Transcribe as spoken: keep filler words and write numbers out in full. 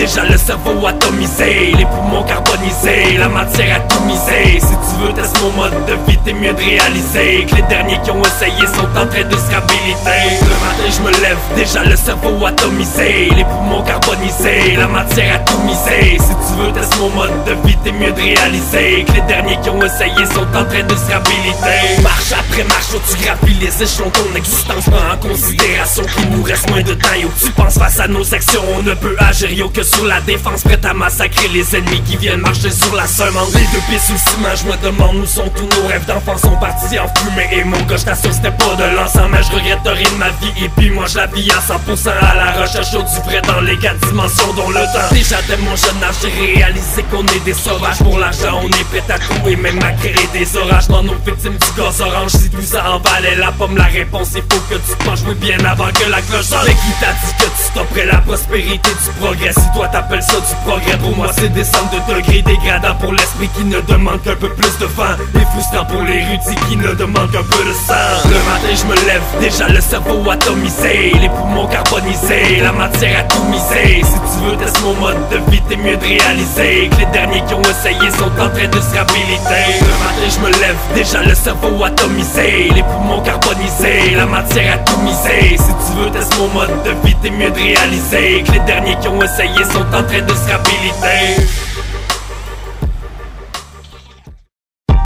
déjà le cerveau atomisé, les poumons carbonisés, la matière atomisée. Si tu veux tester mon mode de vie, t'es mieux de réaliser que les derniers qui ont essayé sont en train de se réhabiliter. Le matin je me lève, déjà le cerveau atomisé, les poumons carbonisés, la matière atomisée. Si tu veux tester mon mode de vie, t'es mieux de réaliser que les derniers qui ont essayé sont en train de se réhabiliter. Marche après marche, où tu gravis les échelons, ton existence prend en considération qu'il nous reste moins de temps. Et où tu penses face à nos actions, on ne peut agir yo que sur la défense, prête à massacrer les ennemis qui viennent marcher sur la semence. Les deux pieds sous le ciment, je me demande où sont tous nos rêves d'enfants, sont partis en fumée. Et mon gars, je t'assure c'était pas de l'encens, mais je regrette rien de ma vie. Et puis moi je la vis à cent pour cent à la recherche du vrai dans les quatre dimensions dont le temps. Déjà dès mon jeune âge j'ai réalisé qu'on est des sauvages. Pour l'argent on est prêt à tout et même à créer des orages dans nos victimes du gaz orange. Si tout ça en valait la pomme, la réponse il faut que tu te penches oui bien avant que la cloche sonne. Mais qui t'a dit que tu stopperais la prospérité du progrès? Si toi t'appelles ça du progrès, pour moi c'est descendre de degrés, dégradant pour l'esprit qui ne demande qu'un peu plus de vent, et frustrant pour les rudis qui ne demandent qu'un peu de sang. Le matin je me lève, déjà le cerveau atomisé, les poumons carbonisés, la matière atomisée. Si tu veux tester mon mode de vie, t'es mieux de réaliser que les derniers qui ont essayé sont en train de se réhabiliter. Le matin je me lève, déjà le cerveau atomisé, les poumons carbonisés, la matière atomisée. Si tu veux tester mon mode de vie, t'es mieux de réaliser que les derniers qui ont essayé sont en train de se réhabiliter.